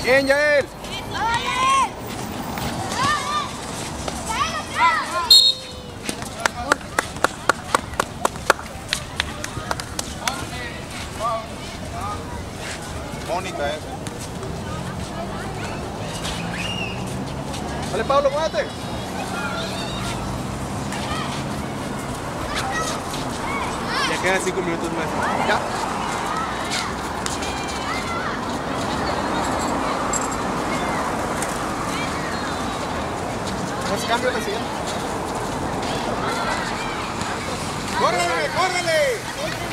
Bien, Yael. Mónica ese. Dale, Pablo, muévete. Ya quedan 5 minutos más. Ya. Haz cambio la siguiente. ¡Córrele, córrele!